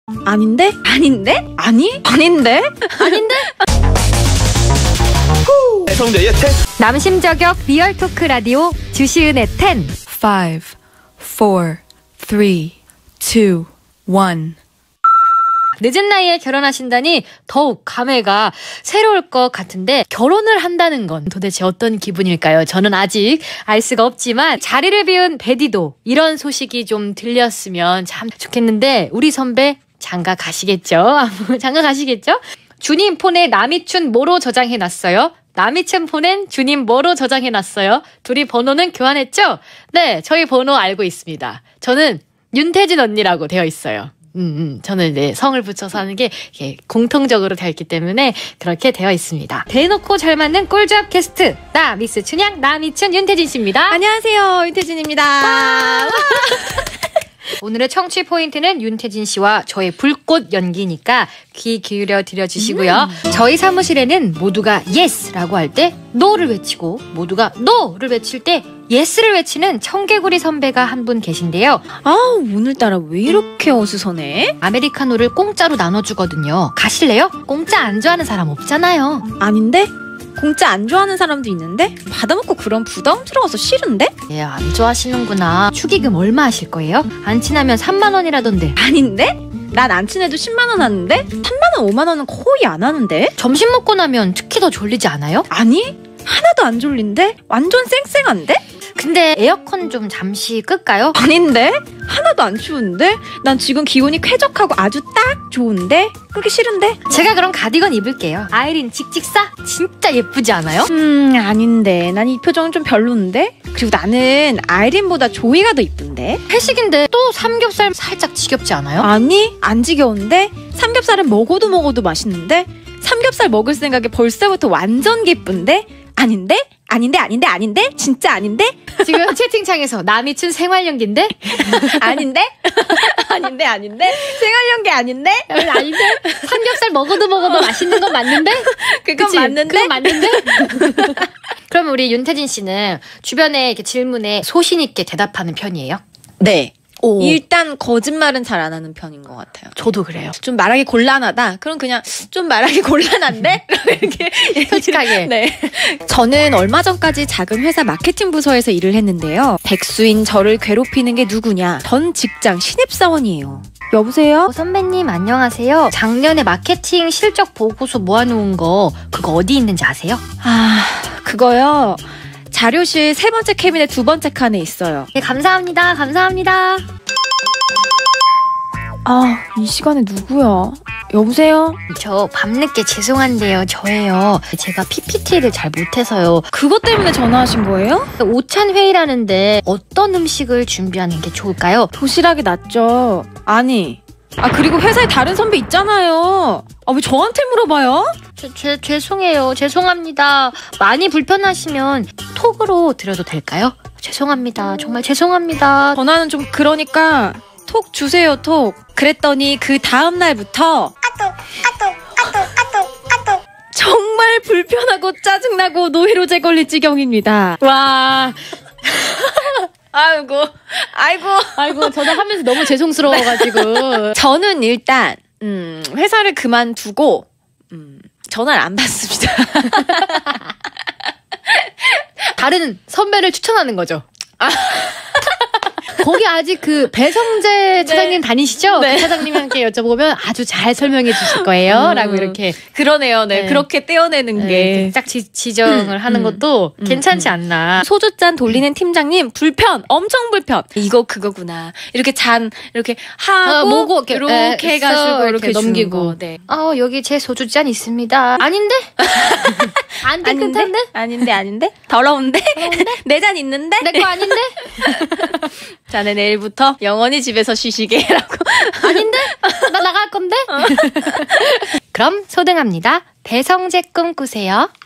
아닌데? 아닌데? 아니? 아닌데? 아닌데? 배성재의 10. 남심 저격 리얼 토크 라디오 주시은의 10. 5, 4, 3, 2, 1. 늦은 나이에 결혼하신다니 더욱 감회가 새로울 것 같은데, 결혼을 한다는 건 도대체 어떤 기분일까요? 저는 아직 알 수가 없지만 자리를 비운 베디도 이런 소식이 좀 들렸으면 참 좋겠는데, 우리 선배 장가 가시겠죠? 장가 가시겠죠? 주님 폰에 남이춘 뭐로 저장해놨어요? 남이춘 폰엔 주님 뭐로 저장해놨어요? 둘이 번호는 교환했죠? 네, 저희 번호 알고 있습니다. 저는 윤태진 언니라고 되어 있어요. 저는 네, 성을 붙여서 하는 게 공통적으로 되어 있기 때문에 그렇게 되어 있습니다. 대놓고 잘 맞는 꿀조합 게스트, 나 미스 춘향 남이춘 윤태진 씨입니다. 안녕하세요, 윤태진입니다. 오늘의 청취 포인트는 윤태진 씨와 저의 불꽃 연기니까 귀 기울여 드려주시고요. 저희 사무실에는 모두가 예스라고 할 때 노를 외치고, 모두가 노를 외칠 때 예스를 외치는 청개구리 선배가 한 분 계신데요. 아우, 오늘따라 왜 이렇게 어수선해? 아메리카노를 공짜로 나눠주거든요. 가실래요? 공짜 안 좋아하는 사람 없잖아요. 아닌데? 공짜 안 좋아하는 사람도 있는데? 받아먹고 그럼 부담스러워서 싫은데? 예, 안 좋아하시는구나. 축의금 얼마 하실 거예요? 안 친하면 3만 원이라던데. 아닌데? 난 안 친해도 10만 원 하는데? 3만 원, 5만 원은 거의 안 하는데? 점심 먹고 나면 특히 더 졸리지 않아요? 아니? 하나도 안 졸린데? 완전 쌩쌩한데? 근데 에어컨 좀 잠시 끌까요? 아닌데? 하나도 안 추운데? 난 지금 기온이 쾌적하고 아주 딱 좋은데? 끄기 싫은데? 제가 그럼 가디건 입을게요. 아이린 직직사? 진짜 예쁘지 않아요? 아닌데. 난 이 표정은 좀 별론데? 그리고 나는 아이린보다 조이가 더 이쁜데? 회식인데 또 삼겹살 살짝 지겹지 않아요? 아니, 안 지겨운데? 삼겹살은 먹어도 맛있는데? 삼겹살 먹을 생각에 벌써부터 완전 기쁜데? 아닌데? 아닌데? 진짜 아닌데? 지금 채팅창에서 남이춘 생활연기인데? 아닌데? 아닌데? 생활연기 아닌데? 아닌데? 삼겹살 먹어도 맛있는 건 맞는데? 그건 그치? 맞는데? 그건 맞는데? 그럼 우리 윤태진 씨는 주변에 이렇게 질문에 소신 있게 대답하는 편이에요? 네. 오. 일단 거짓말은 잘 안 하는 편인 것 같아요. 저도 그래요. 좀 말하기 곤란하다. 그럼 그냥 좀 말하기 곤란한데? 이렇게 솔직하게. 네. 저는 얼마 전까지 작은 회사 마케팅 부서에서 일을 했는데요. 백수인 저를 괴롭히는 게 누구냐? 전 직장 신입사원이에요. 여보세요? 선배님 안녕하세요. 작년에 마케팅 실적 보고서 모아놓은 거 그거 어디 있는지 아세요? 그거요. 자료실 3번째 캐비넷 2번째 칸에 있어요. 네, 감사합니다. 이 시간에 누구야? 여보세요? 저 밤늦게 죄송한데요. 저예요. 제가 PPT를 잘 못해서요. 그것 때문에 전화하신 거예요? 오찬 회의라는데 어떤 음식을 준비하는 게 좋을까요? 도시락이 낫죠. 그리고 회사에 다른 선배 있잖아요. 왜 저한테 물어봐요? 죄송해요. 죄송합니다. 많이 불편하시면 톡으로 드려도 될까요? 죄송합니다. 정말 죄송합니다. 전화는 좀 그러니까 톡 주세요, 톡. 그랬더니 그 다음 날부터 정말 불편하고 짜증나고 노이로제 걸릴 지경입니다. 와. 아이고. 저도 하면서 너무 죄송스러워가지고. 저는 일단 회사를 그만두고 전화를 안 받습니다. 다른 선배를 추천하는 거죠. 거기 아직 그 배성재 차장님 다니시죠? 네. 그 차장님한테 여쭤보면 아주 잘 설명해 주실 거예요. 라고 이렇게. 그러네요. 네. 그렇게 떼어내는 게. 딱 지정을 하는 것도 괜찮지 않나. 소주잔 돌리는 팀장님 엄청 불편. 이거 그거구나. 이렇게 이렇게 하고 뭐고 이렇게 해가지고 이렇게 넘기고. 네. 여기 제 소주잔 있습니다. 아닌데? 안 깨끗한데? 아닌데? 더러운데? 내 잔 있는데? 내 거 아닌데? 자네 내일부터 영원히 집에서 쉬시게라고. 아닌데? 나 나갈 건데? 그럼 소등합니다. 배성재 꿈꾸세요.